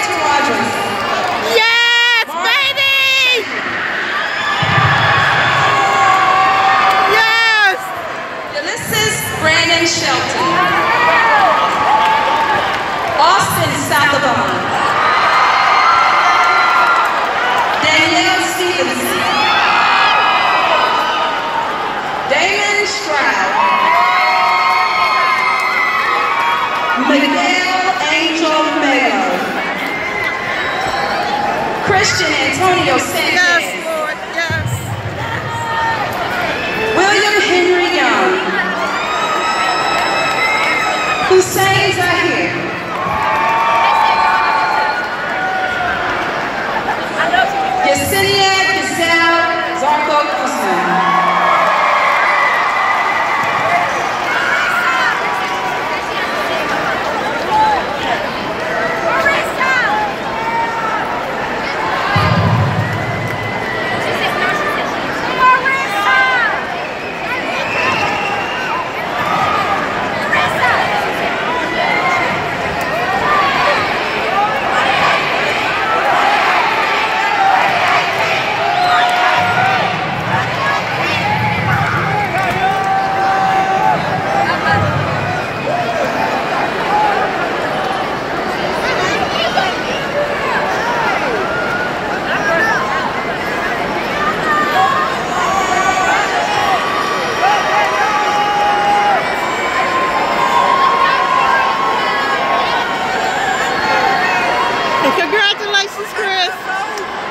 Rogers. Yes, baby! Yes! Ulysses Brandon Shelton. Austin Salabon. Danielle Stevenson. Damon Stroud. Miguel Angel Mayo. Christian Antonio Sanchez. Yes, Lord, yes. William Henry Young. Hussein Zahir. Yesenia Giselle Zarko Guzman. Congratulations, Chris.